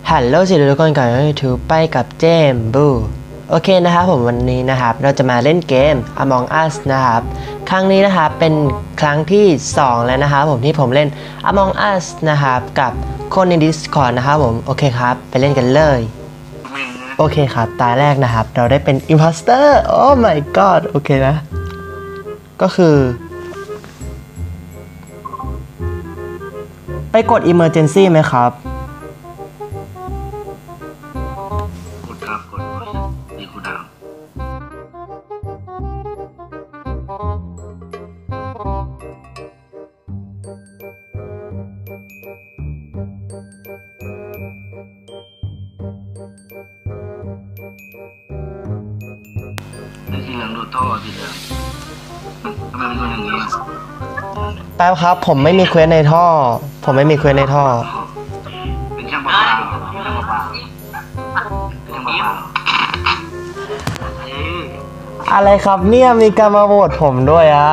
ฮัลโหลสวัสดีทุกคนก่อนที่ทูไปกับเจมบูโอเคนะครับผมวันนี้นะครับเราจะมาเล่นเกม Among Us นะครับครั้งนี้นะครับเป็นครั้งที่2แล้วนะครับผมที่ผมเล่น Among Us นะครับกับคนใน Discord นะครับผมโอเคครับไปเล่นกันเลยโอเคครับตาแรกนะครับเราได้เป็น Imposter โอ้ my god โอเคนะก็คือไปกด Emergency ไหมครับสีเหลืองดูดท่อสีเหลืองทำไมมันเป็นอย่างนี้แป๊บครับผมไม่มีเควสในท่อผมไม่มีเควสในท่อเป็นช่างประปาช่างประปาช่างประปาอะไรครับเนี่ยมีการมาโหวตผมด้วยอ่ะ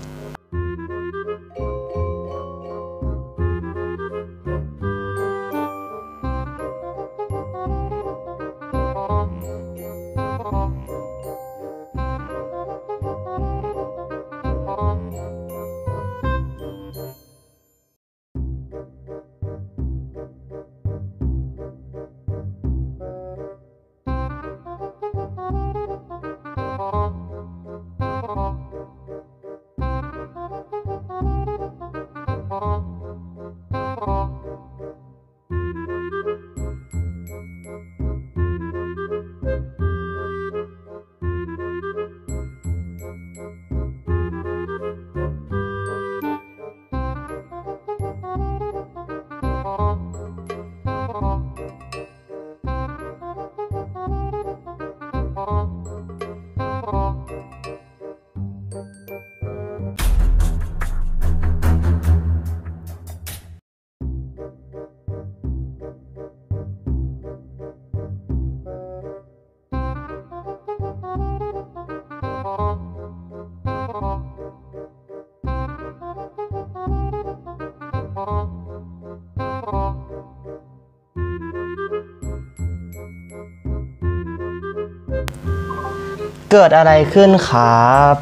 เกิดอะไรขึ้นครับ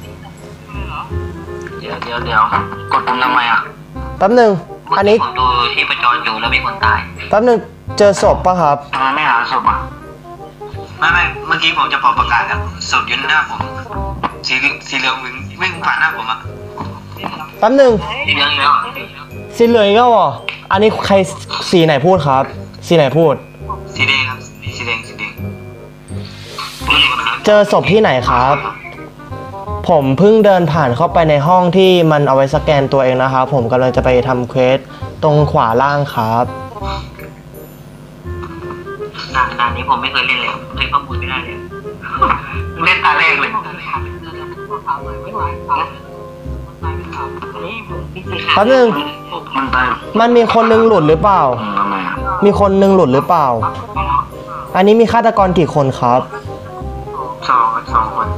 เดี๋ยวกดปุ่มทำไมอ่ะแป๊บหนึ่งอันนี้ผมดูที่ประจรอยู่แล้วมีคนตายแป๊บหนึ่งเจอศพปะครับทำไมไม่หาศพอ่ะไม่เมื่อกี้ผมจะพอประกาศครับศพยืนหน้าผมสีเหลืองวิ่งผ่านหน้าผมอ่ะแป๊บหนึ่งสีเหลืองแล้วสีเหลืองอีกแล้วเหรออันนี้ใครสีไหนพูดครับสีไหนพูดสีแดงครับสีแดงเจอศพที่ไหนครับผมเพิ่งเดินผ่านเข้าไปในห้องที่มันเอาไว้สแกนตัวเองนะครับผมกำลังจะไปทำเควสตรงขวาล่างครับด่านนี้ผมไม่เคยเล่นเลยให้ข้อมูลไม่ได้เลยเล่นตาแรกเลยแป๊บนึงมันมีคนนึงหลุดหรือเปล่ามีคนนึงหลุดหรือเปล่าอันนี้มีฆาตกรกี่คนครับสองคน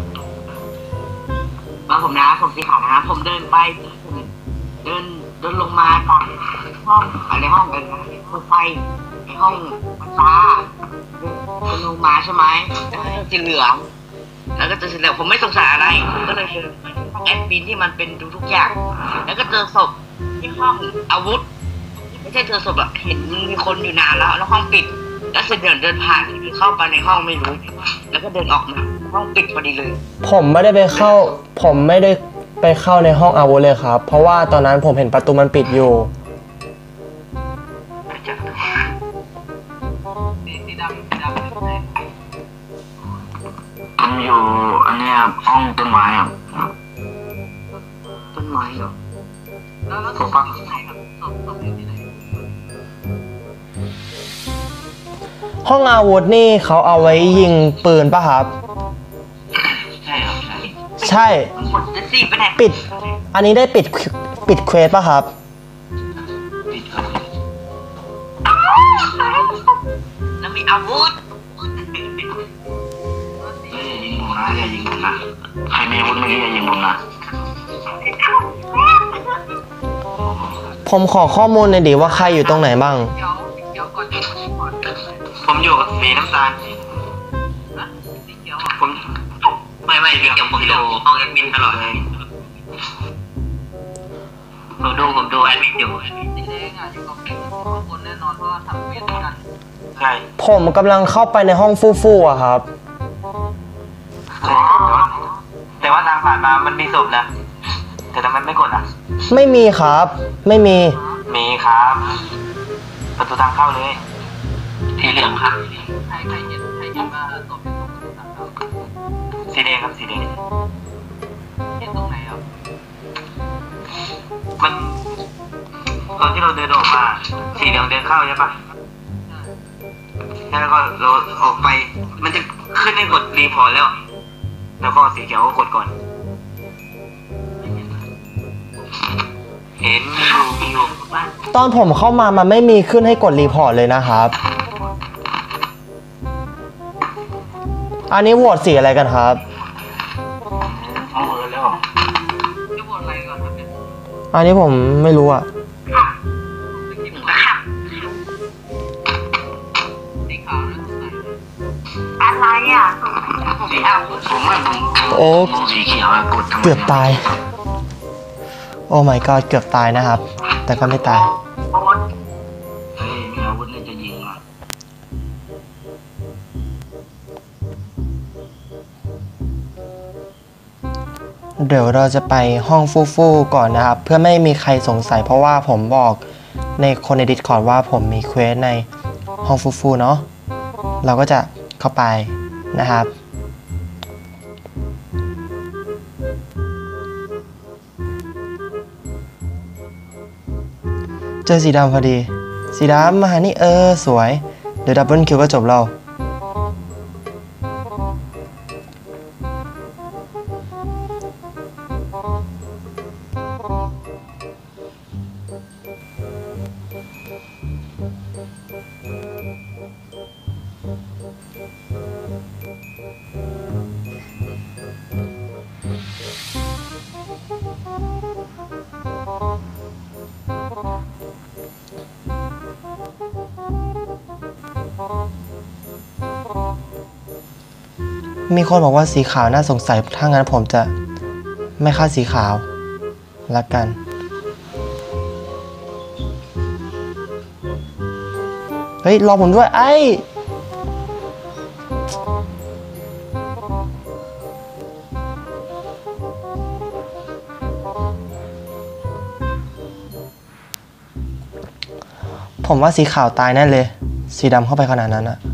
ผมนะผมสีขาวนะผมเดินไปเดินลงมาตอนห้องอะไรห้องกันนะไฟในห้องฟ้าเดินลงมาใช่ไหมสีเหลืองแล้วก็เจอสีเหลืองผมไม่สงสัยอะไรก็เลยแอดมินที่มันเป็นดูทุกอย่างแล้วก็เจอศพที่ห้องอาวุธไม่ใช่เจอศพแบบเห็นมีคนอยู่นานแล้วห้องปิดแล้วสีเหลืองเดินผ่านเข้าไปในห้องไม่รู้แล้วก็เดินออกมาห้องปิดพอดีเลยผมไม่ได้ไปเข้าในห้องอาวุธเลยครับเพราะว่าตอนนั้นผมเห็นประตูมันปิดอยู่ผมอยู่อันนี้ครับห้องต้นไม้ครับต้นไม้เหรอถูกปะห้องอาวุธนี่เขาเอาไว้ยิงปืนป่ะครับใช่ปิดอันนี้ได้ปิดเควสป่ะครับแล้วมีอาวุธ อย่ายิงผมนะใครมีอาวุธเมื่อกี้อย่ายิงผมนะผมขอข้อมูลหน่อยดิว่าใครอยู่ตรงไหนบ้างเดี๋ยวก่อนผมอยู่กับสีน้ำตาลผมไม่สีเขียวผมอยู่ห้องแอดมินตลอดเลยผมดูแอดมินอยู่สีแดงอ่ะอยู่กับข้างบนแน่นอนเพราะว่าทำเวทกันใช่ผมกำลังเข้าไปในห้องฟู่ๆอะครับแต่ว่าทางผ่านมามันมีศพนะแต่ทำไมไม่กดอ่ะไม่มีครับ ไม่มีมีครับประตูทางเข้าเลยสีเหลืองครับใครเห็นว่าศพเป็นประตูทางเข้าสีแดงครับสีแดงเห็นตรงไหนอ่ะมันตอนที่เราเดินออกมาสีเหลืองเดินเข้าใช่ปะแล้วก็เราออกไปมันจะขึ้นให้กดรีพอร์ตแล้วก็สีเขียวก็กดก่อนเห็นอยู่ตอนผมเข้ามามันไม่มีขึ้นให้กดรีพอร์ตเลยนะครับ อันนี้โหวตสีอะไรกันครับเอาเลยแล้วจะบทอะไรก่อนครับเนี่ยอันนี้ผมไม่รู้อะสีขาวนะอะไรอ่ะผมไม่เอาโอ้สีเขียวกดเกือบตาย โอ้ my god เกือบตายนะครับ แต่ก็ไม่ตายโอ๊ตเฮ้ยมีอาวุธเลยจะยิงอ่ะเดี๋ยวเราจะไปห้องฟู่ๆก่อนนะครับ เพื่อไม่มีใครสงสัยเพราะว่าผมบอกในคนใน Discord ว่าผมมีเควสในห้องฟู่ๆเนาะเราก็จะเข้าไปนะครับ เจอสีดำพอดี สีดำมาหานี่สวย เดี๋ยวดับเบิลคิวก็จบเรา มีคนบอกว่าสีขาวน่าสงสัย ถ้างั้นผมจะไม่ฆ่าสีขาวละกัน เฮ้ย รอผมด้วย ผมว่าสีขาวตายแน่เลย สีดำเข้าไปขนาดนั้นอะ